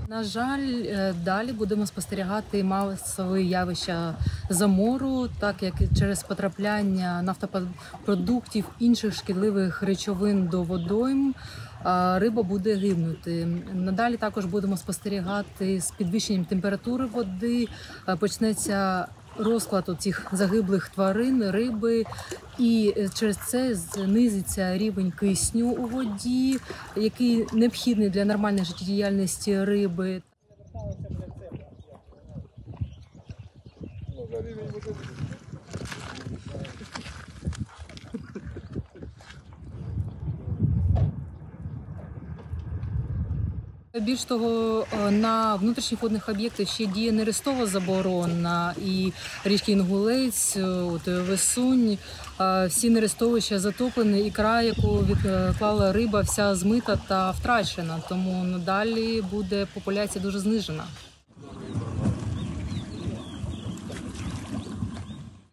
На жаль, далі будемо спостерігати масові явища замору, так як через потрапляння нафтопродуктів, інших шкідливих речовин до водойм риба буде гибнути. Надалі також будемо спостерігати з підвищенням температури води, почнеться розклад цих загиблих тварин, риби, і через це знизиться рівень кисню у воді, який необхідний для нормальної життєдіяльності риби. Більш того, на внутрішніх водних об'єктах ще діє нерестова заборона, і річки Інгулець, Висунь, всі нерестовища затоплені, ікра, яку відклала риба, вся змита та втрачена, тому надалі буде популяція дуже знижена.